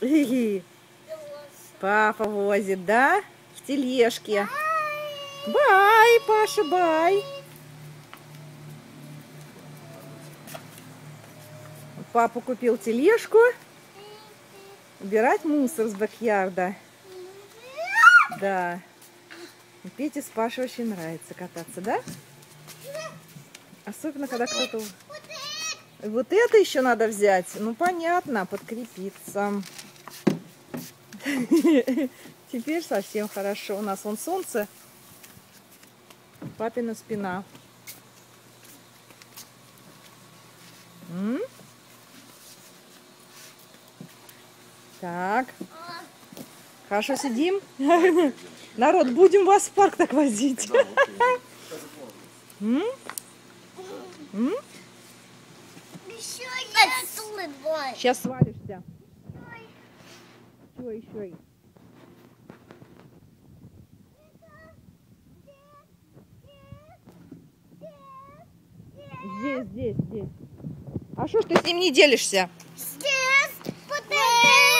Папа возит, да? В тележке. Бай, Паша, бай. Папа купил тележку. Убирать мусор с бэк-ярда. Да. Пете с Пашей очень нравится кататься, да? Особенно, когда кто-то... Вот это еще надо взять. Ну, понятно, подкрепиться. Теперь совсем хорошо. У нас вон солнце. Папина спина. Так. Хорошо сидим? Народ, будем вас в парк так возить. Сейчас свалишься. Чего еще? Здесь. А что ж ты с ним не делишься? Здесь.